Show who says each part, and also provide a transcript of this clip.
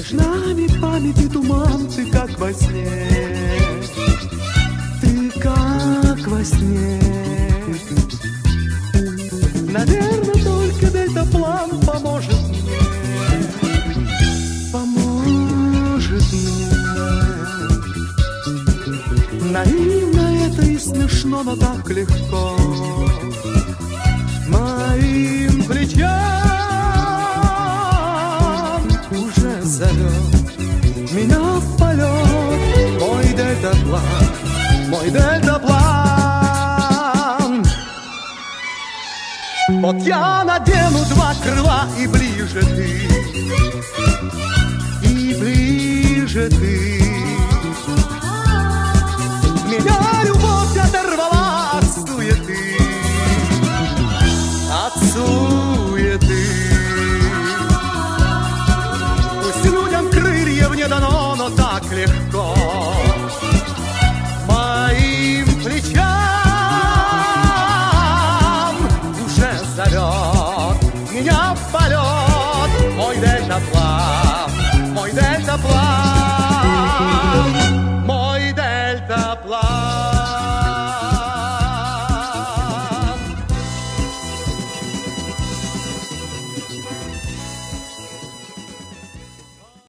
Speaker 1: Меж нами памяти туман, ты как во сне, ты как во сне. Наверное, только дельтаплан поможет мне, поможет мне. Наивно это и смешно, но так легко. Моим плечам уже зовет меня в полет мой дельтаплан, мой дельтаплан. Вот я надену два крыла, и ближе ты, и ближе ты. Меня любовь оторвала от суеты, от суеты. Пусть людям крыльев не дано, но так легко моим плечам уже зовет меня в полет мой дельтаплан, мой дельтаплан, мой дельтаплан.